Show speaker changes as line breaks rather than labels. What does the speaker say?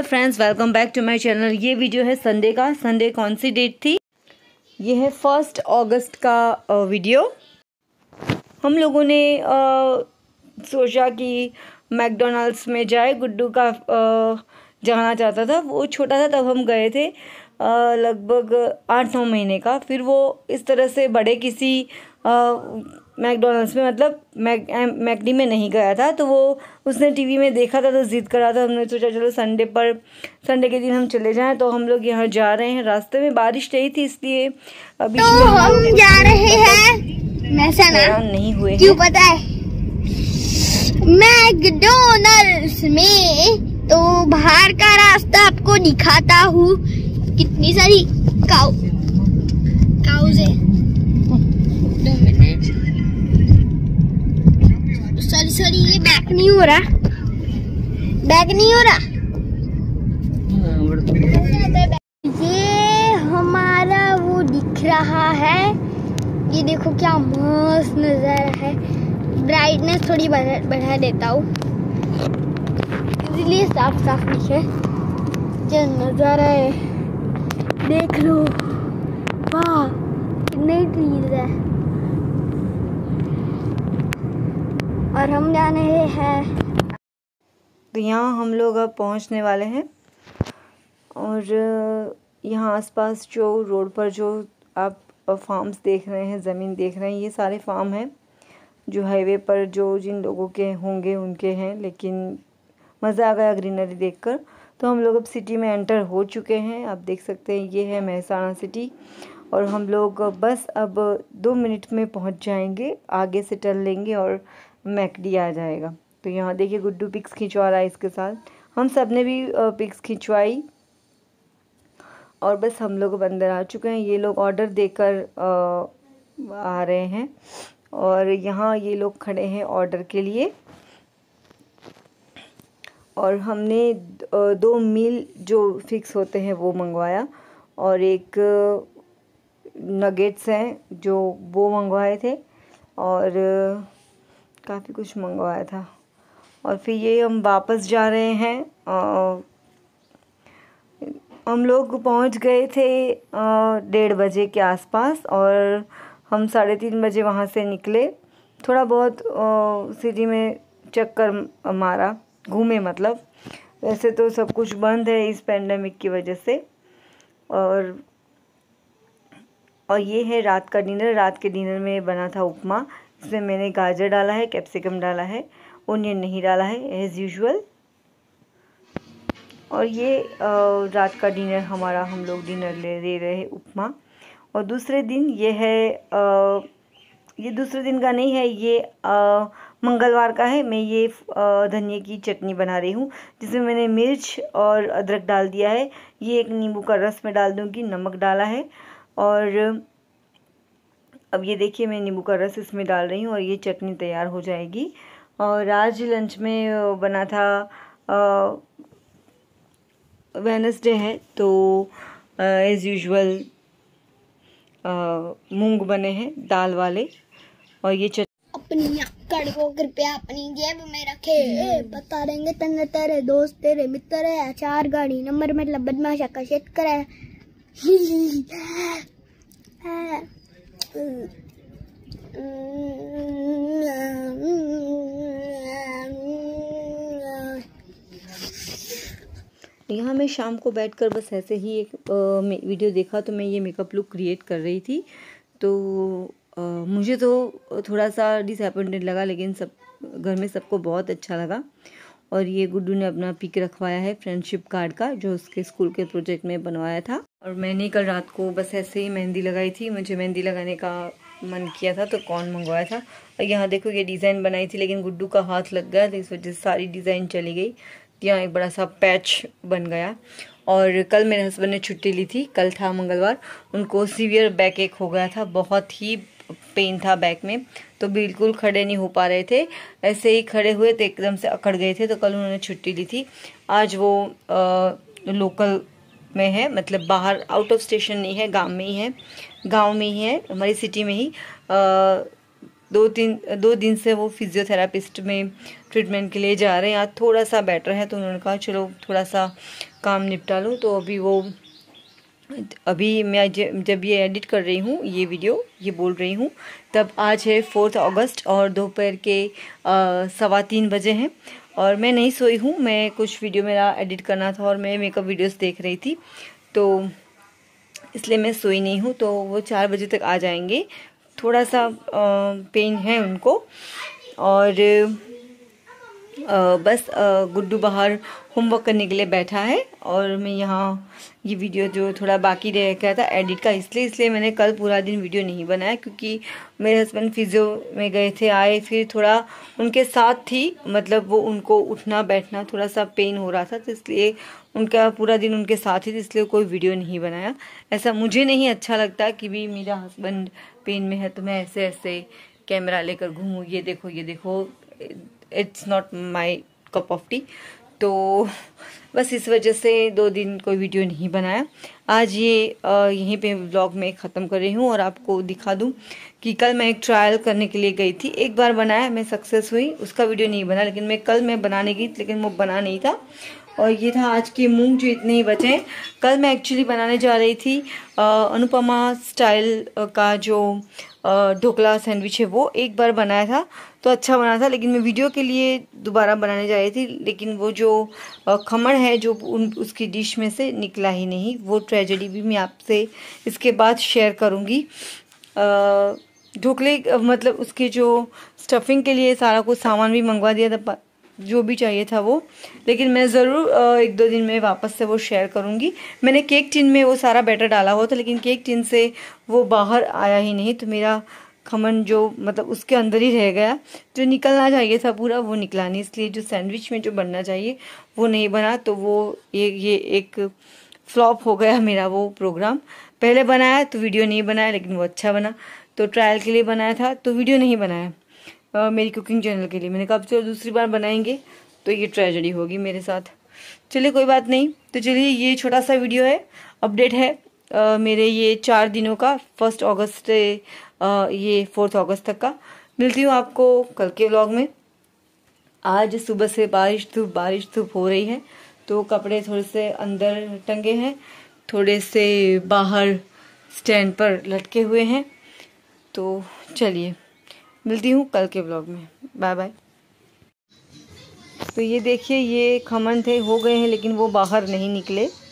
Friends, welcome back to my channel. ये video है Sunday का। संडे कौन सी डेट थी? ये है 1 अगस्त का वीडियो। हम लोगों ने सोचा कि मैकडोनल्ड्स में जाए। गुड्डू का जाना चाहता था, वो छोटा था तब हम गए थे, लगभग 8-9 महीने का। फिर वो इस तरह से बड़े किसी मैकडोनल्ड्स में, मतलब मैकडी में नहीं गया था। तो वो उसने टीवी में देखा था तो ज़िद कर रहा था। हमने सोचा चलो संडे के दिन हम चले जाएं। तो हम लोग यहाँ जा रहे हैं। रास्ते में बारिश नहीं थी, इसलिए अभी
तो हम जा रहे हैं
हैरान नहीं हुए।
क्यों पता है? मैकडोनल्ड्स में तो बाहर का रास्ता आपको दिखाता हूँ। कितनी सारी काउज है। 2 मिनट। सॉरी ये बैक नहीं हो रहा। ये हमारा वो दिख रहा है। ये देखो क्या मस्त नजारा है। ब्राइटनेस थोड़ी बढ़ा देता हूँ, इसलिए साफ दिखे। जो नजारा है देख लो, वाह कितने ट्रीज है। और हम जा रहे हैं,
तो यहाँ हम लोग अब पहुँचने वाले हैं। और यहाँ आसपास जो रोड पर जो आप फार्म्स देख रहे हैं, ज़मीन देख रहे हैं, ये सारे फार्म हैं जो हाईवे पर जो जिन लोगों के होंगे उनके हैं। लेकिन मज़ा आ गया ग्रीनरी देखकर। तो हम लोग अब सिटी में एंटर हो चुके हैं। आप देख सकते हैं ये है मेहसाणा सिटी। और हम लोग बस अब 2 मिनट में पहुंच जाएंगे। आगे से टर्न लेंगे और मैकडी आ जाएगा। तो यहाँ देखिए गुड्डू पिक्स खिंचवा रहा है इसके साथ। हम सब ने भी पिक्स खिंचवाई। और बस हम लोग अंदर आ चुके हैं। ये लोग ऑर्डर देकर आ रहे हैं और यहाँ ये लोग खड़े हैं ऑर्डर के लिए। और हमने 2 मील जो फिक्स होते हैं वो मंगवाया, और एक नगेट्स हैं जो वो मंगवाए थे, और काफ़ी कुछ मंगवाया था। और फिर ये हम वापस जा रहे हैं। हम लोग पहुंच गए थे 1:30 बजे के आसपास, और हम 3:30 बजे वहाँ से निकले। थोड़ा बहुत सिटी में चक्कर मारा, घूमे मतलब। वैसे तो सब कुछ बंद है इस पेंडेमिक की वजह से। और ये है रात का डिनर। रात के डिनर में बना था उपमा। इसमें मैंने गाजर डाला है, कैप्सिकम डाला है, ओनियन नहीं डाला है एज़ यूजुअल। और ये रात का डिनर हमारा, हम लोग डिनर ले रहे हैं उपमा। और दूसरे दिन ये है ये दूसरे दिन का नहीं है, ये मंगलवार का है। मैं ये धनिया की चटनी बना रही हूँ, जिसमें मैंने मिर्च और अदरक डाल दिया है। ये एक नींबू का रस में डाल दूँगी, नमक डाला है। और अब ये देखिए मैं नींबू का रस इसमें डाल रही हूँ और ये चटनी तैयार हो जाएगी। और आज लंच में बना था, वेडनेसडे है तो एज़ यूजुअल मूंग बने हैं दाल वाले। और ये
अपनी अक्कड़ को कृपया अपनी जेब में रखे। बता देंगे तन्ने तेरे दोस्त तेरे मित्र है। 4 गाड़ी नंबर मतलब बदमाश आकर्षित करे।
यहाँ मैं शाम को बैठकर बस ऐसे ही एक वीडियो देखा, तो मैं ये मेकअप लुक क्रिएट कर रही थी। तो मुझे तो थोड़ा सा डिसअपॉइंटेड लगा, लेकिन सब घर में सबको बहुत अच्छा लगा। और ये गुड्डू ने अपना पिक रखवाया है फ्रेंडशिप कार्ड का, जो उसके स्कूल के प्रोजेक्ट में बनवाया था। और मैंने कल रात को बस ऐसे ही मेहंदी लगाई थी। मुझे मेहंदी लगाने का मन किया था तो कौन मंगवाया था। और यहाँ देखो ये डिज़ाइन बनाई थी, लेकिन गुड्डू का हाथ लग गया तो इस वजह से सारी डिज़ाइन चली गई। यहाँ एक बड़ा सा पैच बन गया। और कल मेरे हस्बैंड ने छुट्टी ली थी, कल था मंगलवार। उनको सीवियर बैक एक हो गया था, बहुत ही पेन था बैक में, तो बिल्कुल खड़े नहीं हो पा रहे थे। ऐसे ही खड़े हुए तो एकदम से अकड़ गए थे, तो कल उन्होंने छुट्टी ली थी। आज वो लोकल में है, मतलब बाहर आउट ऑफ स्टेशन नहीं है, गांव में ही है हमारी सिटी में ही। 2 दिन से वो फिजियोथेरापिस्ट में ट्रीटमेंट के लिए जा रहे हैं। आज थोड़ा सा बेटर है तो उन्होंने कहा चलो थोड़ा सा काम निपटा लूँ। तो अभी मैं जब ये एडिट कर रही हूँ ये वीडियो, ये बोल रही हूँ, तब आज है 4 अगस्त और दोपहर के 3:15 बजे हैं और मैं नहीं सोई हूँ। मैं कुछ वीडियो मेरा एडिट करना था और मैं मेकअप वीडियोस देख रही थी, तो इसलिए मैं सोई नहीं हूँ। तो वो 4 बजे तक आ जाएंगे। थोड़ा सा पेन है उनको और बस गुड्डू बाहर होमवर्क करने के लिए बैठा है और मैं यहाँ ये वीडियो जो थोड़ा बाकी रह गया था एडिट का, इसलिए मैंने कल पूरा दिन वीडियो नहीं बनाया, क्योंकि मेरे हस्बैंड फिजियो में गए थे, आए, फिर थोड़ा उनके साथ थी, मतलब वो उनको उठना बैठना थोड़ा सा पेन हो रहा था, तो इसलिए उनका पूरा दिन उनके साथ ही, इसलिए कोई वीडियो नहीं बनाया। ऐसा मुझे नहीं अच्छा लगता कि भी मेरा हस्बैंड पेन में है तो मैं ऐसे ऐसे कैमरा लेकर घूमूँ, ये देखो, it's not my cup of tea. तो बस इस वजह से 2 दिन कोई वीडियो नहीं बनाया। आज ये यहीं पे व्लॉग में ख़त्म कर रही हूँ और आपको दिखा दूँ कि कल मैं एक ट्रायल करने के लिए गई थी। एक बार बनाया, मैं सक्सेस हुई, उसका वीडियो नहीं बना, लेकिन कल मैं बनाने गई लेकिन वो बना नहीं था। और ये था आज के मूंग जो इतने ही बचे हैं। कल मैं एक्चुअली बनाने जा रही थी अनुपमा स्टाइल का जो ढोकला सैंडविच है, वो एक बार बनाया था तो अच्छा बना था, लेकिन मैं वीडियो के लिए दोबारा बनाने जा रही थी, लेकिन वो जो खमण है जो उसकी डिश में से निकला ही नहीं। वो ट्रेजेडी भी मैं आपसे इसके बाद शेयर करूँगी। ढोकले मतलब उसके जो स्टफिंग के लिए सारा कुछ सामान भी मंगवा दिया था, जो भी चाहिए था वो, लेकिन मैं ज़रूर 1-2 दिन में वापस से वो शेयर करूँगी। मैंने केक टिन में वो सारा बैटर डाला हुआ था, लेकिन केक टिन से वो बाहर आया ही नहीं, तो मेरा खमन जो मतलब उसके अंदर ही रह गया, जो निकलना चाहिए था पूरा वो निकला नहीं, इसलिए जो सैंडविच में जो बनना चाहिए वो नहीं बना। तो वो ये एक फ्लॉप हो गया मेरा वो प्रोग्राम। पहले बनाया तो वीडियो नहीं बनाया, लेकिन वो अच्छा बना, तो ट्रायल के लिए बनाया था तो वीडियो नहीं बनाया मेरी कुकिंग चैनल के लिए। मैंने कहा चलो दूसरी बार बनाएंगे, तो ये ट्रेजेडी होगी मेरे साथ। चलिए कोई बात नहीं। तो चलिए ये छोटा सा वीडियो है, अपडेट है मेरे ये 4 दिनों का, 1 अगस्त से ये 4 अगस्त तक का। मिलती हूँ आपको कल के व्लॉग में। आज सुबह से बारिश धूप हो रही है, तो कपड़े थोड़े से अंदर टंगे हैं, थोड़े से बाहर स्टैंड पर लटके हुए हैं। तो चलिए मिलती हूँ कल के व्लॉग में। Bye bye. तो ये देखिए, ये खमन थे हो गए हैं, लेकिन वो बाहर नहीं निकले।